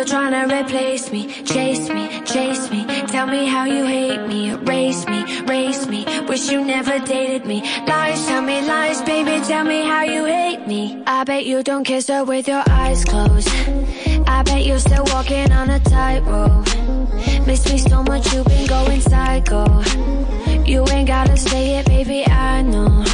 Still trying to replace me, chase me, chase me. Tell me how you hate me, erase me, race me. Wish you never dated me. Lies, tell me lies, baby, tell me how you hate me. I bet you don't kiss her with your eyes closed. I bet you're still walking on a tightrope. Miss me so much, you've been going psycho. You ain't gotta say it, baby, I know.